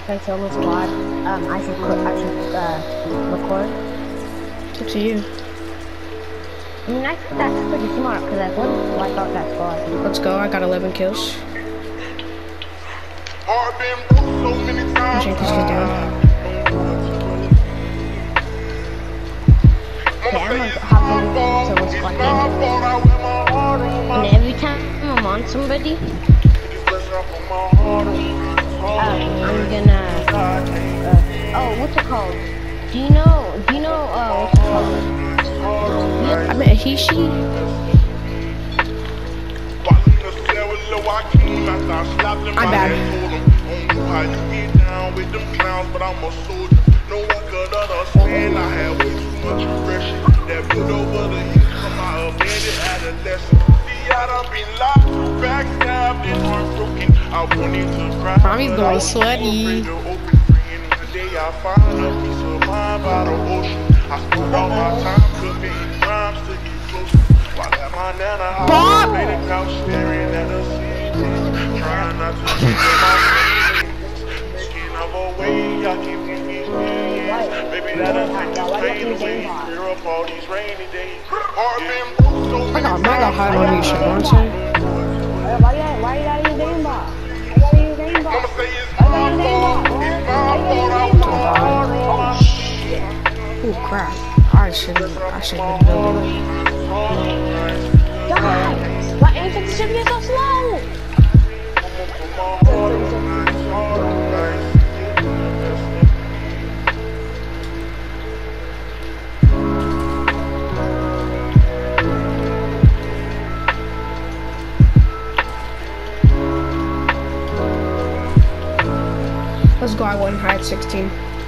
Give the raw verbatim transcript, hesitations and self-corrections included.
play solo squad, um, I should click, I should uh, record. It's up to you. I mean, I think that's pretty smart because I wouldn't wipe out that squad. Let's go. I got eleven kills. I'll shake this kid down. Okay, I'm gonna hop in solo squad game. And every time I'm on somebody, um, I'm gonna. Uh, oh, what's it called? Do you know? Do you know? Uh, what's it called? I met a Hishi. I'm bad. Mommy's going sweaty. Bob! I got, I got high on you, Shavante. Why you why you gotta use game bot? Why you gotta use game bot? Why you gotta use game bot? Oh crap. I shouldn't I shouldn't have been building. Guys, why ain't the ship get so slow? Let's go, I won high at sixteen.